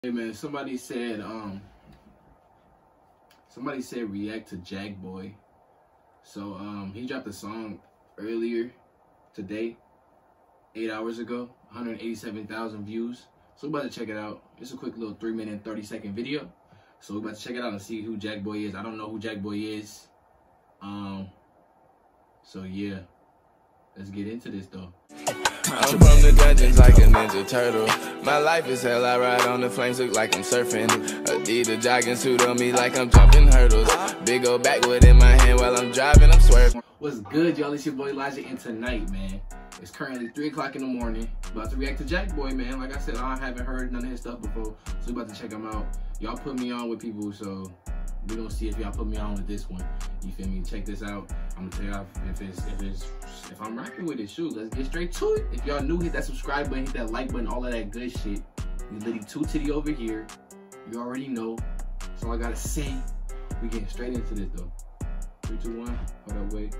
Hey man, somebody said react to Jackboy. So he dropped a song earlier today, 8 hours ago, 187,000 views. So we're about to check it out. It's a quick little 3-minute and 30-second video. So we're about to check it out and see who Jackboy is. I don't know who Jackboy is. So yeah, let's get into this though. I'm from the dungeons like a ninja turtle. My life is hell, I ride on the flames, look like I'm surfing. Adidas jogging suit on me like I'm jumping hurdles. Big old backwood in my hand while I'm driving, I'm swerving. What's good, y'all? It's your boy Elijah, and tonight, man, it's currently 3 o'clock in the morning. About to react to Jackboy, man. Like I said, I haven't heard none of his stuff before, so we're about to check him out. Y'all put me on with people, so we're gonna see if y'all put me on with this one. You feel me? Check this out. I'm gonna tell y'all if I'm rocking with it. Shoot, let's get straight to it. If y'all new, hit that subscribe button, hit that like button, all of that good shit. We litty 2 titty over here. You already know. That's all I gotta say. We getting straight into this though. 3, 2, 1. Hold up, wait.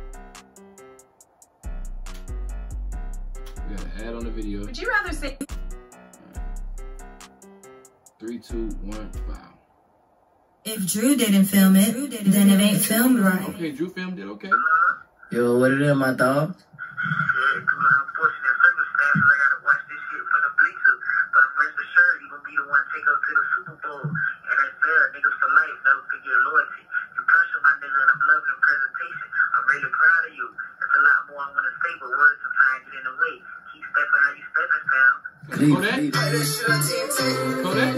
We got an ad on the video. Would you rather say? Right. 3, 2, 1, 5. If Drew didn't film it, then it ain't filmed right. Okay, Drew filmed it, okay. Yo, what it is, my dog? Shit, through unfortunate circumstances, I gotta watch this shit for the bleachers. But I'm rest assured, you gonna be the one to take us to the Super Bowl. And that's fair, niggas for life, never forget loyalty. You pressure my nigga, and I'm loving the presentation. I'm really proud of you. There's a lot more I wanna say, but words sometimes get in the way. Keep stepping how you stepping, fam. Kodak? Kodak?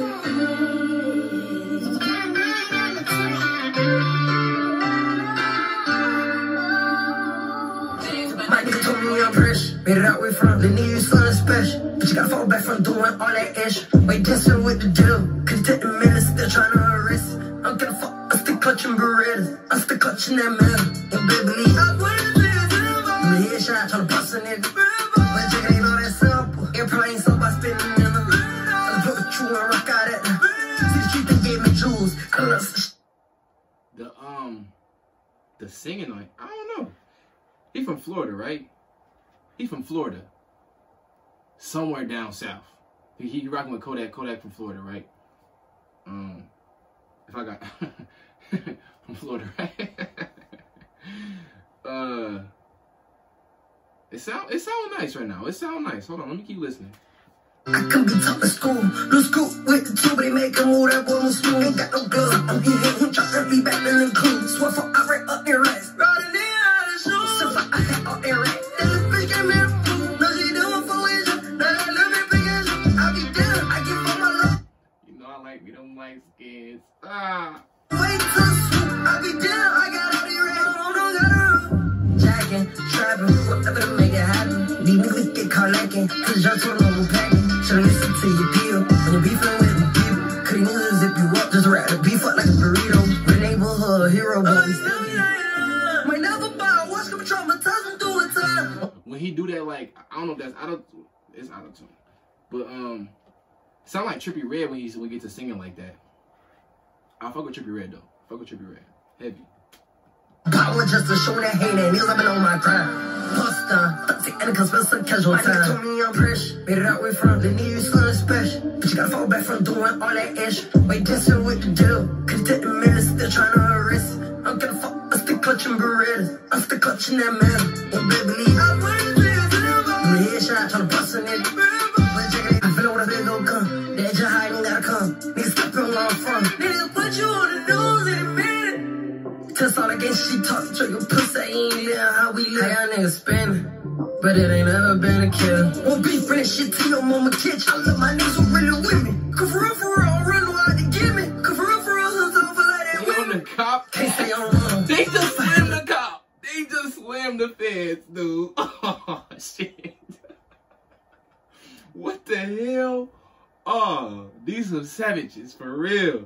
Made it out way from the new something special. But you gotta fall back from doing all that ish. Wait, dancing with the deal. Cause you take the minutes, still trying to arrest. I'm gonna fuck, I'm still clutching Berettas. I'm still clutching that metal. And baby, I put it in the headshot, trying to bust a nigga. But check it ain't all that simple. Airplane, so by spinning in them. I put with you and rock out at them. See the street, they gave me jewels. I love the singing, like, I don't know. He from Florida, right? He from Florida. Somewhere down south. He rocking with Kodak. Kodak from Florida, right? If I got from Florida, right? It sound nice right now. It sound nice. Hold on, let me keep listening. I can be top of school, no school with the two, but they make a move, that boy no smooth. Ain't got no gloves, I'm eating him, try to be back in the clue. Swear for I right up their racks, riding in out of shoes. So far I had all their racks, then the bitch came in, no she doing for wisdom, now that little bit big as you, I'll be down, I give all my love. You know I like me, them light skins. Ah. Wait till swoop, I'll be down, I got all the racks, don't got her. Jacking, trapping, whatever to make it happen. These niggas get caught lacking, cause y'all too long packing. Should've listened to your deal when you're beefing with the people. Couldn't even zip you up, just wrap the beef up like a burrito. The neighborhood hero, but we still here. Might never buy a watch, come traumatize him through a time. When he do that, like, I don't know if that's it's out of tune. But sound like Trippie Redd when we get to singing like that. I fuck with Trippie Redd though. Fuck with Trippie Redd. Heavy. Power just to show that hate and niggas I've been on my grind. Bust down, toxic and spend some casual time. My nigga told me I'm fresh, made it out way from the new something special. But you gotta fall back from doing all that ish. Wait, dancing with the deal. Cause you take the minutes, still trying to arrest. I'm gonna fuck, I'm still clutching Berettas. I'm still clutching that metal. And baby, I put it in the headshot, trying to bust a nigga. But check it, I feel like what a big old gun. The edge of high, ain't gotta come. Niggas stepping where I'm from. Niggas put you on the news in a minute. Test all against she talk, show your pussy, ain't living how we live. How y'all niggas spinning, but it ain't never been a killer. Won't be friendly shit to your mama kitchen. I love my niggas who really with me. Cause for real, I'll run wild to give me. Cause for real, hood over like that with me. The cop. Can't stay on one. They just slammed the cop. They just slammed the feds, dude. Oh, shit. What the hell? Oh, these are savages, for real.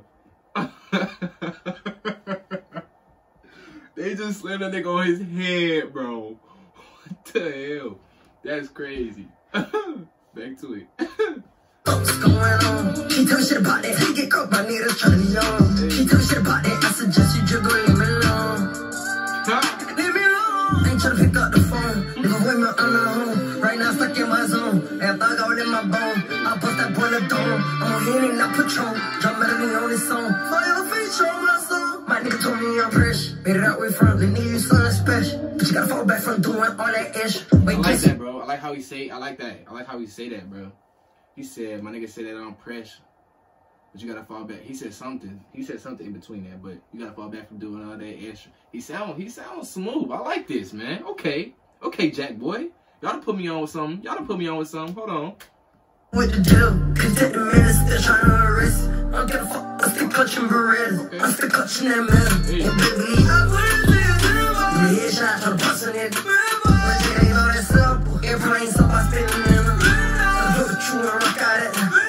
They just slammed that nigga on his head, bro. What the hell? That's crazy. Back to it. What's going on? Can't tell me shit about that. He get caught by niggas trying to be on. Can't tell me shit about that. I suggest you just go leave me alone. Leave me alone. Ain't trying to pick up the phone. Nigga with me on the home. Right now stuck in my zone. And I thought I got in my bone. I bust that boy in the dome. I'm on here and I put Patron. Drop melody on this song. Fire feature on my song. My nigga told me I'm fresh. Made it out way from the need you something special. But you gotta fall back from doing all that ish. I like that, bro. I like how he say. I like that. I like how he say that, bro. He said, my nigga said that I'm fresh, but you gotta fall back. He said something. He said something in between that, but you gotta fall back from doing all that extra. He sounds smooth. I like this, man. Okay, Jackboy. Y'all done put me on with something. Hold on. With the deal, cause that the man is still trying to arrest. I don't give a fuck, I'm still clutching Berettas. Okay. I'm still clutching that metal. Hey. And baby, I put it in the headshot, try to bust on it. But it ain't all that simple. Everything so I spend in them. I put the true and rock out at them.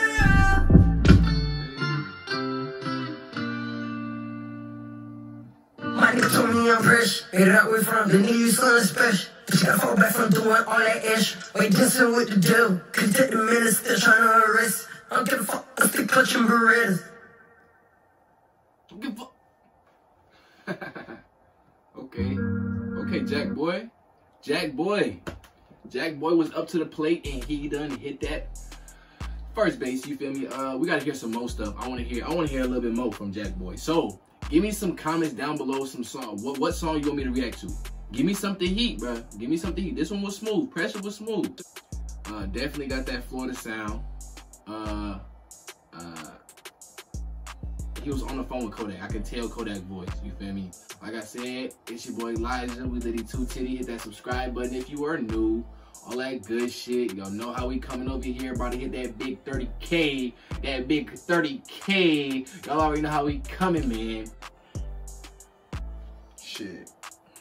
My nigga told me I'm fresh. Made it out way from the need you something special. But you gotta fall back from doing all that extra. Wait, dancing with the devil. Cause that the man is still trying to arrest. I don't give a fuck, I'm still clutching Berettas. Don't give a fuck. Okay, Jackboy. Jackboy was up to the plate and he done hit that first base. You feel me? We gotta hear some more stuff. I wanna hear a little bit more from Jackboy. So give me some comments down below. Some song. What song you want me to react to? Give me something heat, bro. Give me something heat. This one was smooth. Pressure was smooth. Definitely got that Florida sound. He was on the phone with Kodak. I could tell Kodak voice. You feel me? Like I said, it's your boy Lijah. We Liddy 2 Titty. Hit that subscribe button if you are new. All that good shit. Y'all know how we coming over here. About to hit that big 30K. That big 30K. Y'all already know how we coming, man. Shit.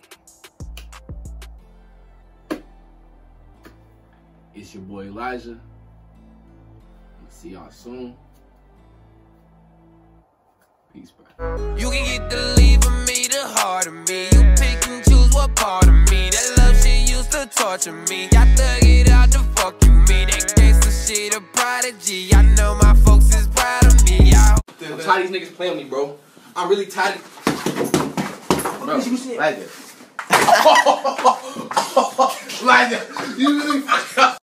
It's your boy Lijah. See y'all soon. Peace, bro. You can get the leave of me, the heart of me. You pick and choose what part of me. That love shit used to torture me. I thug it out to fuck you me. That gangsta shit a prodigy. I know my folks is proud of me. I'm tired of these niggas playing with me, bro. I'm really tired of... Bro, Lijah. Lijah, you really fucked up.